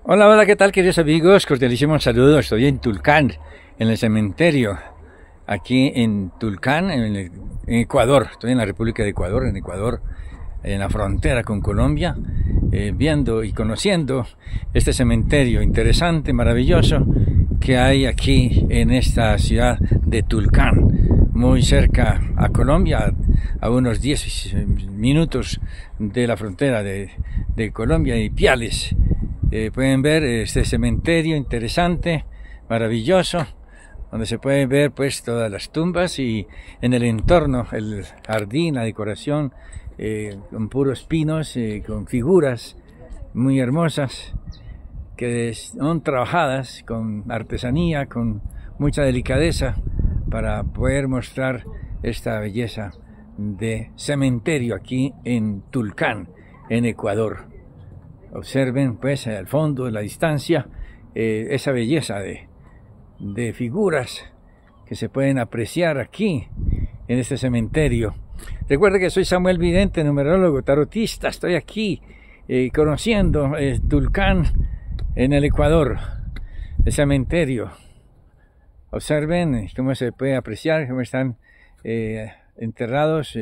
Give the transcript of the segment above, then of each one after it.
Hola, hola, ¿qué tal, queridos amigos? Cordialísimo saludo. Estoy en Tulcán, en el cementerio, aquí en Tulcán, en Ecuador. Estoy en la República de Ecuador, en la frontera con Colombia, viendo y conociendo este cementerio interesante, maravilloso, que hay aquí en esta ciudad de Tulcán, muy cerca a Colombia, a unos 10 minutos de la frontera de Colombia y Piales. Pueden ver este cementerio interesante, maravilloso, donde se pueden ver pues todas las tumbas y en el entorno, el jardín, la decoración, con puros pinos, con figuras muy hermosas que son trabajadas con artesanía, con mucha delicadeza, para poder mostrar esta belleza de cementerio aquí en Tulcán, en Ecuador. Observen pues al fondo, en la distancia, esa belleza de figuras que se pueden apreciar aquí en este cementerio. Recuerden que soy Samuel Vidente, numerólogo, tarotista. Estoy aquí conociendo Tulcán en el Ecuador, el cementerio. Observen cómo se puede apreciar, cómo están enterrados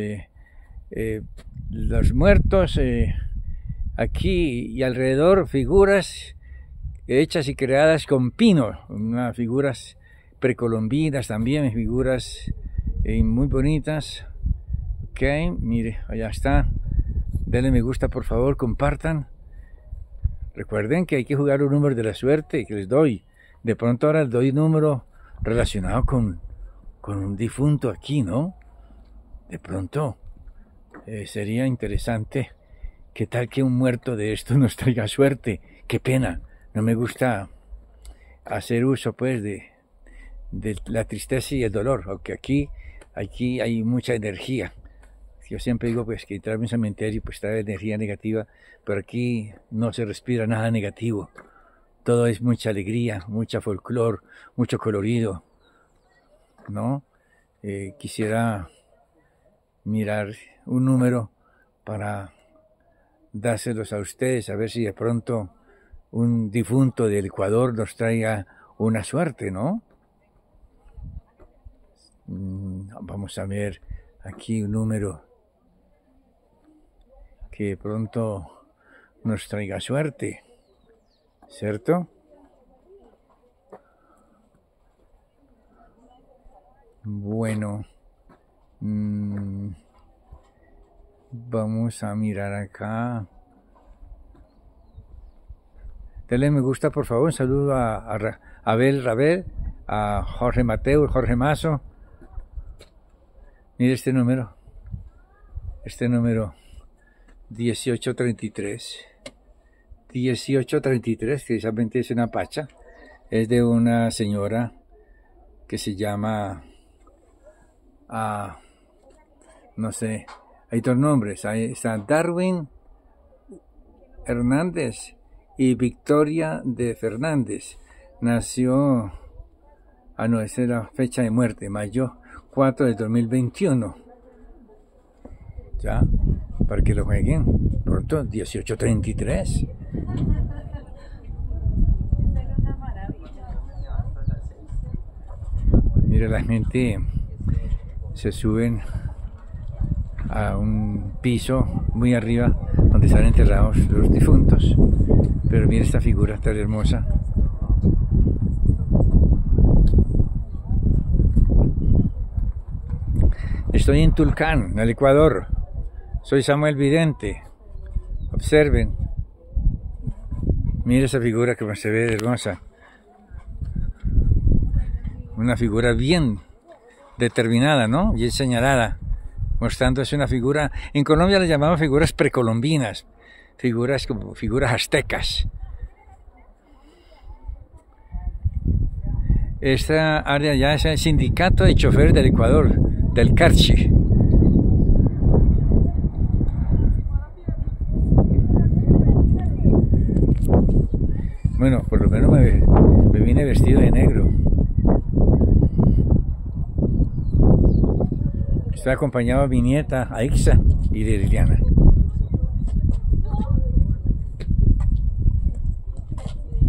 los muertos. Aquí y alrededor figuras hechas y creadas con pino, unas figuras precolombinas también, figuras muy bonitas. Ok, mire, allá está. Denle me gusta, por favor, compartan. Recuerden que hay que jugar un número de la suerte que les doy. De pronto ahora les doy un número relacionado con un difunto aquí, ¿no? De pronto sería interesante. ¿Qué tal que un muerto de esto nos traiga suerte? ¡Qué pena! No me gusta hacer uso pues de la tristeza y el dolor, aunque aquí hay mucha energía. Yo siempre digo pues que entrar en un cementerio pues trae energía negativa, pero aquí no se respira nada negativo. Todo es mucha alegría, mucha folclore, mucho colorido, ¿no? Quisiera mirar un número para dárselos a ustedes, a ver si de pronto un difunto del Ecuador nos traiga una suerte, ¿no? Vamos a ver aquí un número que de pronto nos traiga suerte, ¿cierto? Bueno, vamos a mirar acá. Denle me gusta, por favor. Un saludo a Abel Rabel, a Jorge Mateo, Jorge Mazo. Mire este número 1833. 1833, que precisamente es una pacha. Es de una señora que se llama, no sé, hay dos nombres, ahí está Darwin Hernández y Victoria de Fernández. Nació, no, esa es la fecha de muerte, mayo 4 de 2021. Ya, para que lo jueguen pronto, 1833. Mira, la gente se suben a un piso muy arriba donde están enterrados los difuntos, pero mira esta figura tan hermosa. Estoy en Tulcán, en el Ecuador. Soy Samuel Vidente. Observen, mira esa figura que se ve hermosa, una figura bien determinada, ¿no? Bien señalada, mostrándose una figura, en Colombia le llamamos figuras precolombinas, figuras como figuras aztecas. Esta área ya es el sindicato de choferes del Ecuador, del Carchi. Bueno, por lo menos me vine vestido de negro. Estoy acompañado de mi nieta Aixa y de Liliana.